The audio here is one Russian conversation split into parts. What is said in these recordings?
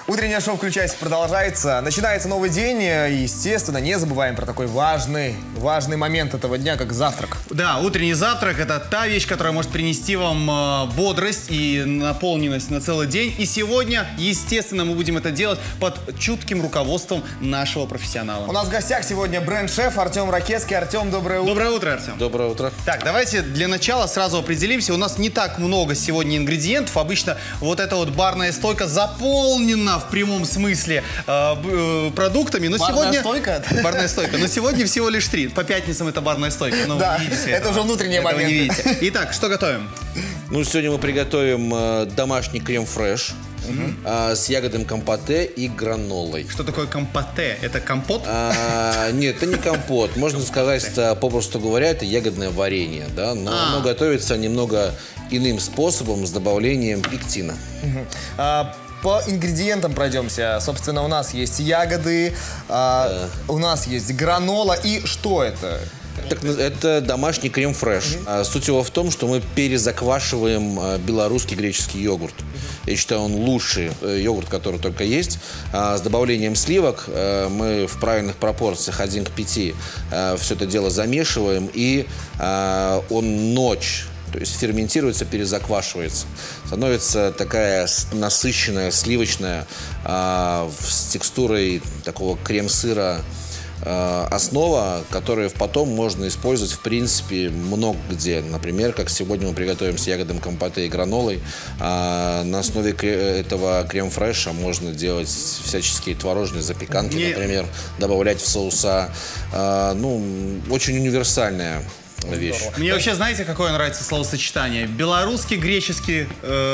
Утреннее шоу «Включайся» продолжается. Начинается новый день. И, естественно, не забываем про такой важный момент этого дня, как завтрак. Да, утренний завтрак – это та вещь, которая может принести вам бодрость и наполненность на целый день. И сегодня, естественно, мы будем это делать под чутким руководством нашего профессионала. У нас в гостях сегодня бренд-шеф Артем Ракецкий. Артем, доброе утро. Доброе утро, Артем. Доброе утро. Так, давайте для начала сразу определимся. У нас не так много сегодня ингредиентов. Обычно вот эта вот барная стойка заполнена в прямом смысле продуктами. Но барная стойка? Барная стойка. Но сегодня всего лишь 3. По пятницам это барная стойка. Но да, видите, это уже внутренние моменты. Не видите. Итак, что готовим? Ну, сегодня мы приготовим домашний крем-фреш с ягодным компоте и гранолой. Что такое компоте? Это компот? Нет, это не компот. Можно сказать, попросту говоря, это ягодное варенье. Да? Но оно готовится немного иным способом, с добавлением пектина. По ингредиентам пройдемся. Собственно, у нас есть ягоды, у нас есть гранола. И что это? Это домашний крем-фреш. Суть его в том, что мы перезаквашиваем белорусский греческий йогурт. Я считаю, он лучший йогурт, который только есть. С добавлением сливок мы в правильных пропорциях 1 к 5 все это дело замешиваем. И он ночь, то есть ферментируется, перезаквашивается. Становится такая насыщенная, сливочная, с текстурой такого крем-сыра основа, которую потом можно использовать в принципе много где. Например, как сегодня мы приготовим с ягодным компоте и гранолой. На основе этого крем-фреша можно делать всяческие творожные запеканки, например, добавлять в соуса. Ну, очень универсальная вещь. Мне вообще, знаете, какое нравится словосочетание? Белорусский греческий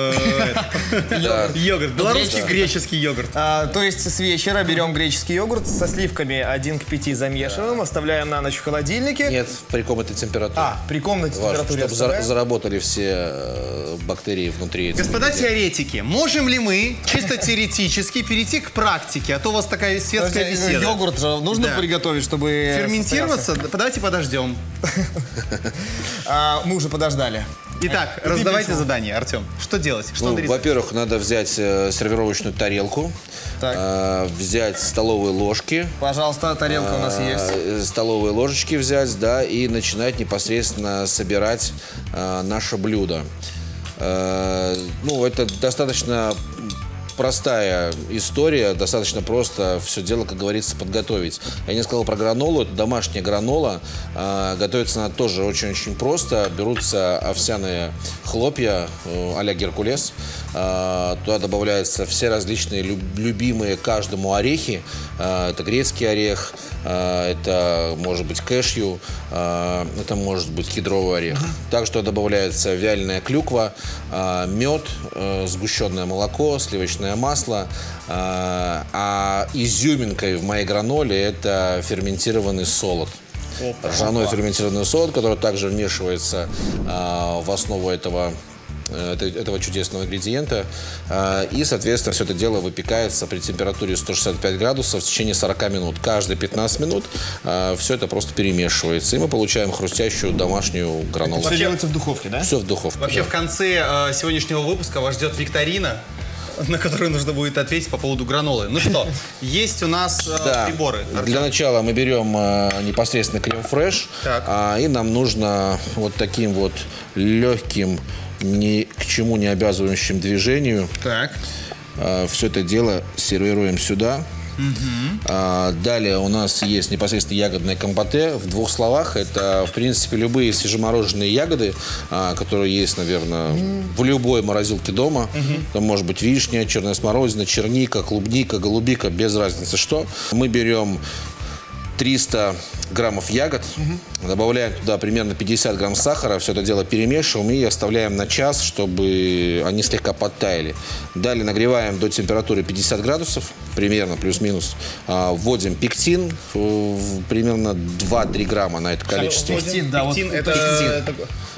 йогурт. Белорусский греческий йогурт. То есть с вечера берем греческий йогурт со сливками 1 к 5 замешиваем, оставляем на ночь в холодильнике. Нет, при комнатной температуре. При комнатной температуре. Чтобы заработали все бактерии внутри. Господа теоретики, можем ли мы чисто теоретически перейти к практике? А то у вас такая светская беседа. Йогурт же нужно приготовить, чтобы ферментироваться? Давайте подождем. Мы уже подождали. Итак, раздавайте задание, Артем. Что делать? Во-первых, надо взять сервировочную тарелку, взять столовые ложки. Пожалуйста, тарелка у нас есть. Столовые ложечки взять, да, и начинать непосредственно собирать наше блюдо. Ну, это достаточно простая история, достаточно просто все дело, как говорится, подготовить. Я не сказал про гранолу, это домашняя гранола. Готовится она тоже очень-очень просто. Берутся овсяные хлопья а-ля Геркулес. Туда добавляются все различные любимые каждому орехи. Это грецкий орех, это может быть кэшью, это может быть кедровый орех. Также туда добавляется вяленая клюква, мед, сгущенное молоко, сливочное масло. А изюминкой в моей граноле это ферментированный солод. Ржаной ферментированный солод, который также вмешивается в основу этого чудесного ингредиента. И, соответственно, все это дело выпекается при температуре 165 градусов в течение 40 минут. Каждые 15 минут все это просто перемешивается. И мы получаем хрустящую домашнюю гранолу. Все делается в духовке, да? Все в духовке. Вообще, в конце сегодняшнего выпуска вас ждет викторина, на которую нужно будет ответить по поводу гранолы. Ну что, есть у нас приборы. Для начала мы берем непосредственно крем-фреш. И нам нужно вот таким вот легким, ни к чему не обязывающим движению. Все это дело сервируем сюда. Далее у нас есть непосредственно ягодное компоте. В двух словах, это, в принципе, любые свежемороженые ягоды, которые есть, наверное, в любой морозилке дома. Там может быть вишня, черная смородина, черника, клубника, голубика, без разницы что. Мы берем 300 граммов ягод, добавляем туда примерно 50 грамм сахара, все это дело перемешиваем и оставляем на час, чтобы они слегка подтаяли. Далее нагреваем до температуры 50 градусов, примерно плюс-минус. Вводим пектин, примерно 2-3 грамма на это количество. Пектин, да, пектин,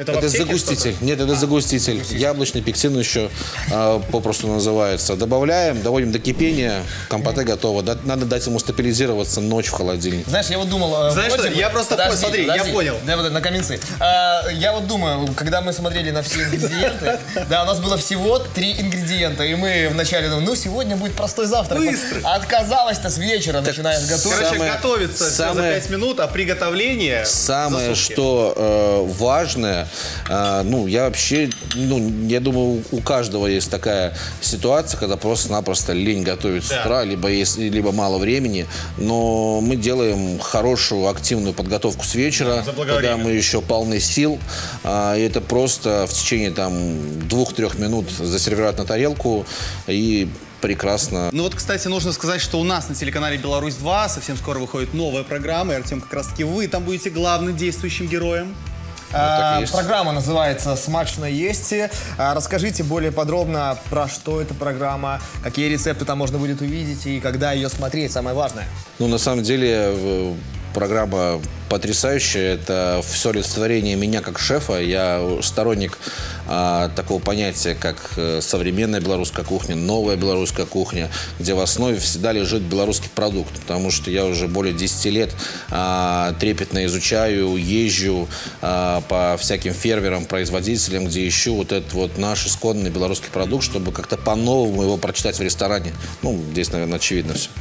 Это Это загуститель. Нет, это загуститель. Яблочный пектин еще попросту называется. Добавляем, доводим до кипения, компоте готово. Надо дать ему стабилизироваться ночь в холодильнике. Знаешь, я вот думал... Знаешь что, я просто... Смотри, я понял. Да, вот на каменцы. Я вот думаю, когда мы смотрели на все ингредиенты, да, у нас было всего 3 ингредиента, и мы вначале думали, ну, сегодня будет простой завтрак. Быстро. Отказалось-то с вечера, начинаешь готовить. Короче, готовится все за 5 минут, а приготовление Самое, за сутки. что важное, я вообще, я думаю, у каждого есть такая ситуация, когда просто-напросто лень готовить с утра, либо мало времени, но мы делаем хорошую активную подготовку с вечера, когда мы еще полны сил, и это просто в течение 2-3 минут засервировать на тарелку и прекрасно. Ну вот, кстати, нужно сказать, что у нас на телеканале «Беларусь-2» совсем скоро выходит новая программа, и, Артем, как раз-таки вы там будете главным действующим героем. Программа называется «Смачно есть». Расскажите более подробно, про что эта программа, какие рецепты там можно будет увидеть и когда ее смотреть, самое важное. На самом деле, программа потрясающая. Это все олицетворение меня как шефа. Я сторонник такого понятия, как современная белорусская кухня, новая белорусская кухня, где в основе всегда лежит белорусский продукт. Потому что я уже более 10 лет трепетно изучаю, езжу по всяким фермерам, производителям, где ищу вот этот вот наш исконный белорусский продукт, чтобы как-то по-новому его прочитать в ресторане. Здесь, наверное, очевидно все.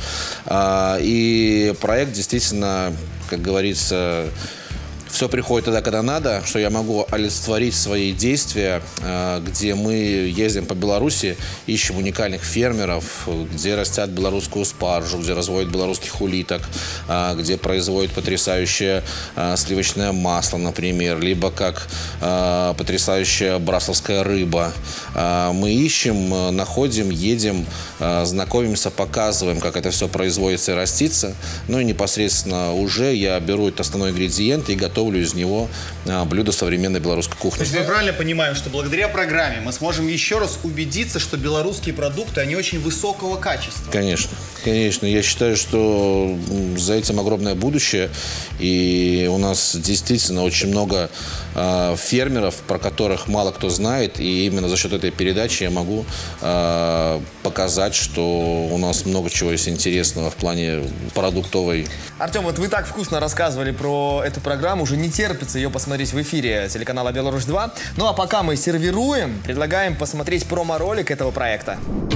И проект действительно, как говорится, все приходит тогда, когда надо, что я могу олицетворить свои действия, где мы ездим по Беларуси, ищем уникальных фермеров, где растят белорусскую спаржу, где разводят белорусских улиток, где производят потрясающее сливочное масло, например, либо как потрясающая брасловская рыба. Мы ищем, находим, едем, знакомимся, показываем, как это все производится и растится. И непосредственно уже я беру этот основной ингредиент и готовлю из него блюдо современной белорусской кухни. То есть мы правильно понимаем, что благодаря программе мы сможем еще раз убедиться, что белорусские продукты, они очень высокого качества. Конечно, конечно. Я считаю, что за этим огромное будущее. И у нас действительно очень много фермеров, про которых мало кто знает. И именно за счет этой передачи я могу показать, что у нас много чего есть интересного в плане продуктовой. Артем, вот вы так вкусно рассказывали про эту программу, уже не терпится ее посмотреть в эфире телеканала «Беларусь-2». Ну а пока мы сервируем, предлагаем посмотреть промо-ролик этого проекта.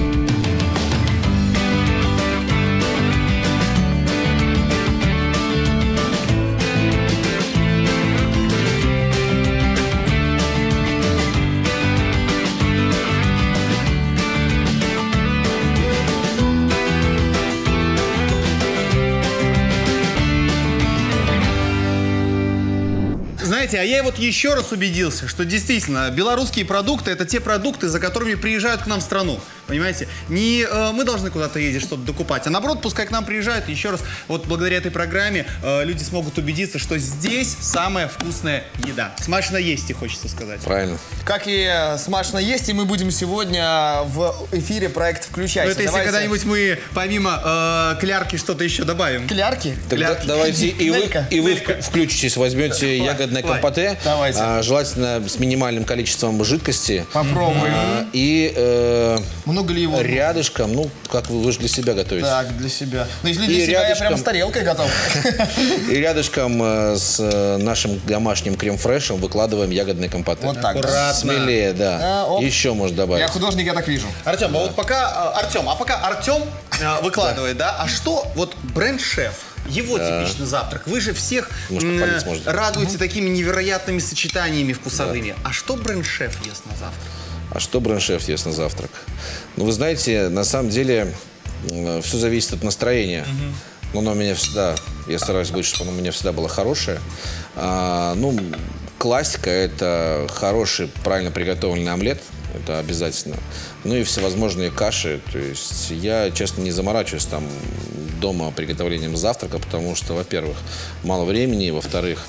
Знаете, а я вот еще раз убедился, что действительно белорусские продукты — это те продукты, за которыми приезжают к нам в страну. Понимаете? Не мы должны куда-то ездить что-то докупать, а наоборот, пускай к нам приезжают. Еще раз, вот благодаря этой программе люди смогут убедиться, что здесь самая вкусная еда. Смачно есть, и хочется сказать. Правильно. Как и смачно есть, и мы будем сегодня в эфире проект «Включайся». Это если когда-нибудь мы помимо клярки что-то еще добавим. Клярки? Тогда давайте и вы включитесь, возьмете ягодное компоте, желательно с минимальным количеством жидкости. Попробуем. И много ли его? Рядышком, как вы же для себя готовите. Так, для себя. Ну, если для себя, я прям с тарелкой готов. И рядышком с нашим домашним крем-фрешем выкладываем ягодный компоте. Вот так. Аккуратно. Смелее, да. Еще можно добавить. Я художник, я так вижу. Артем, а вот пока Артем выкладывает, да, а что вот бренд-шеф? Его типичный завтрак. Вы же всех радуете такими невероятными сочетаниями вкусовыми. Да. А что бренд-шеф ест на завтрак? А что бренд-шеф ест на завтрак? Вы знаете, на самом деле все зависит от настроения. Но оно у меня всегда, я стараюсь быть, чтобы оно у меня всегда было хорошее. Классика – это хороший, правильно приготовленный омлет. Это обязательно. Ну и всевозможные каши. То есть я, честно, не заморачиваюсь дома приготовлением завтрака, потому что, во-первых, мало времени, во-вторых,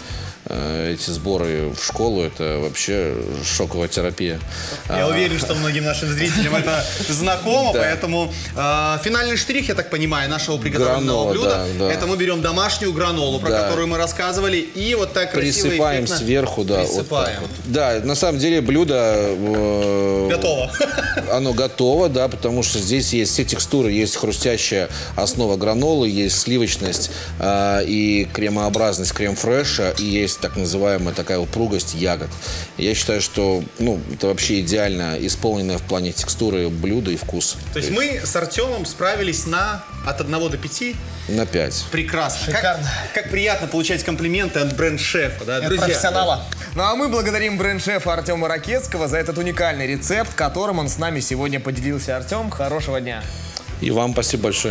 эти сборы в школу, это вообще шоковая терапия. Я уверен, что многим нашим зрителям это знакомо, Да. поэтому финальный штрих, я так понимаю, нашего приготовленного Гранола, блюда, да. это мы берем домашнюю гранолу, про Да. которую мы рассказывали, и вот так красиво Присыпаем эффектно сверху, да. Вот присыпаем. так вот. Да, на самом деле блюдо... Готово. Оно готово, да, потому что здесь есть все текстуры. Есть хрустящая основа гранолы, есть сливочность и кремообразность крем-фреша, и есть так называемая такая упругость ягод. Я считаю, что это вообще идеально исполненное в плане текстуры блюдо и вкус. То есть мы с Артемом справились от 1 до 5. На 5. Прекрасно. Шикарно. Как приятно получать комплименты от бренд-шефа, да, От друзья? профессионала. Ну а мы благодарим бренд-шефа Артема Ракетского за этот уникальный рецепт, которым он с нами сегодня поделился. Артем, хорошего дня. И вам спасибо большое.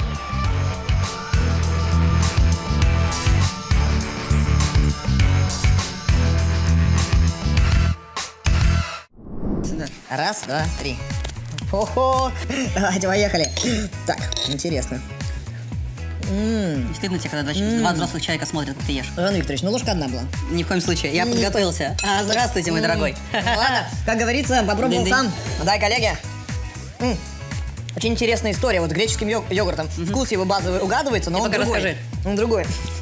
Раз, два, три. Хо-хо! Давайте, поехали. Так, интересно. Не стыдно тебе, когда два взрослых человека смотрят, как ты ешь? Жан Викторович, ложка одна была. Ни в коем случае. Я подготовился. Здравствуйте, мой дорогой. Ладно, как говорится, попробовал Дынь-дынь. сам. Дай, коллеги. Очень интересная история. Вот с греческим йогуртом. Вкус его базовый угадывается, но Ты он пока другой. расскажи. Он другой.